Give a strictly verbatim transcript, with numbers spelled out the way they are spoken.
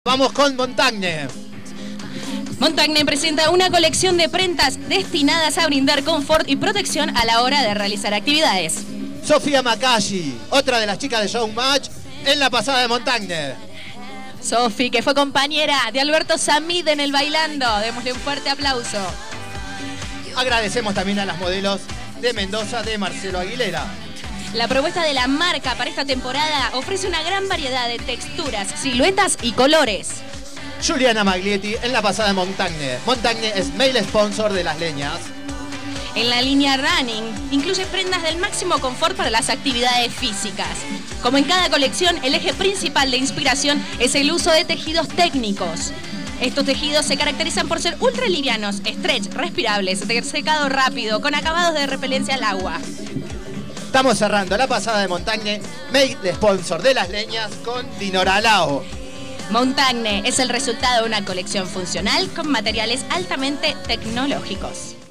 Vamos con Montagne. Montagne presenta una colección de prendas destinadas a brindar confort y protección a la hora de realizar actividades. Sofía Makashi, otra de las chicas de Showmatch, en la pasada de Montagne. Sofi, que fue compañera de Alberto Samid en el Bailando. Démosle un fuerte aplauso. Agradecemos también a las modelos de Mendoza de Marcelo Aguilera. La propuesta de la marca para esta temporada ofrece una gran variedad de texturas, siluetas y colores. Juliana Maglietti en la pasada de Montagne. Montagne es mail sponsor de las leñas. En la línea Running incluye prendas del máximo confort para las actividades físicas. Como en cada colección, el eje principal de inspiración es el uso de tejidos técnicos. Estos tejidos se caracterizan por ser ultra livianos, stretch, respirables, de secado rápido, con acabados de repelencia al agua. Estamos cerrando la pasada de Montagne, mail sponsor de las leñas, con Dinoralao. Montagne es el resultado de una colección funcional con materiales altamente tecnológicos.